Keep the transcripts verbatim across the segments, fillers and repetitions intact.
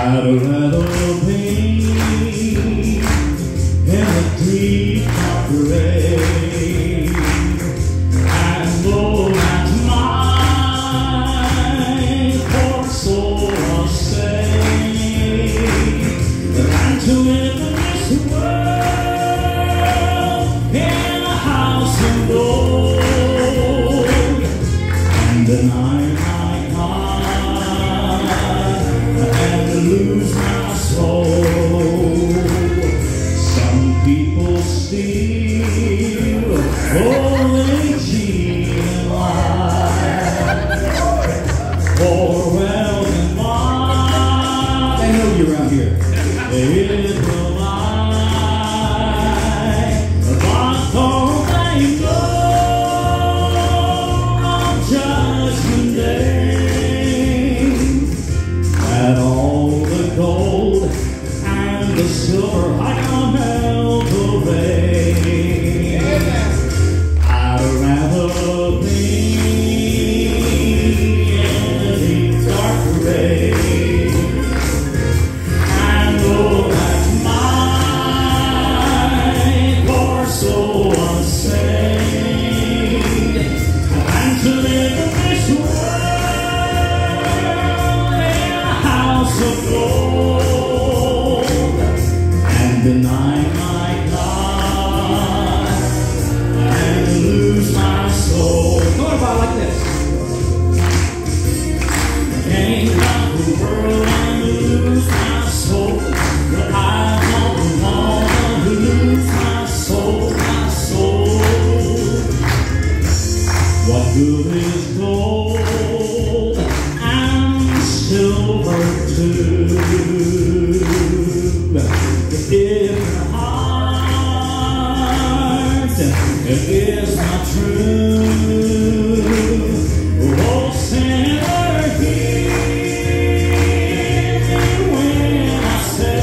I'd rather be in a deep dark grave and know that my poor soul was saved, than to live in this world in a house of gold and deny my God and lose my soul. Some people steal, oh, they cheat and lie for wealth and wine. I know you're around here. It will lie, but don't they know on Judgment Day that all the gold and the silver I can melt away? I'd rather be in the deep dark grave and know that my poor soul was saved, and to live in this world in a house of gold and deny my God and lose my soul. Go about like this. Gain the world and lose my soul, but I don't want to lose my soul, my soul. What good is gold and silver too if your heart is not true? Oh, sinner, hear me when I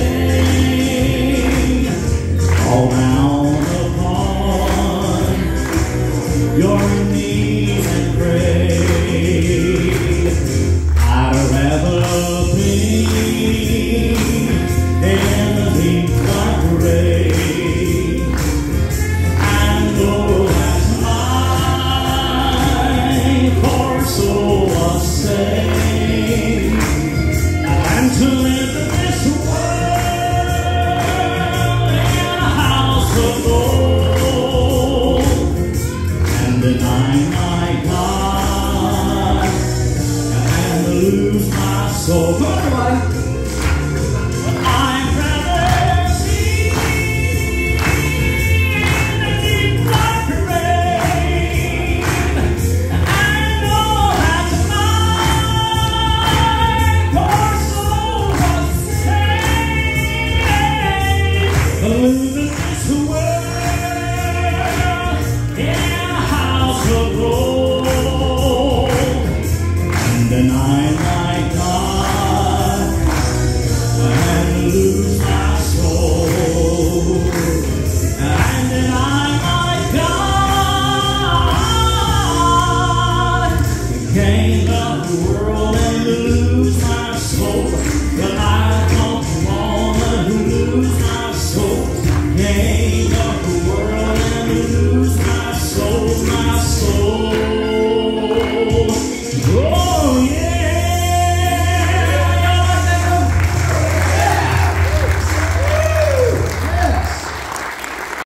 say, fall down upon your knees and pray. I'd rather be in the deep dark grave and know that my poor soul was saved, and to live in this world in a house of gold and deny my God and lose my soul. Come on, everybody. I'd rather be in the deep dark grave and know that my poor soul was saved, losing this world in a house of gold and deny my God and lose my soul and deny my God, gain the world and lose my soul, but I don't want to lose my soul, gain the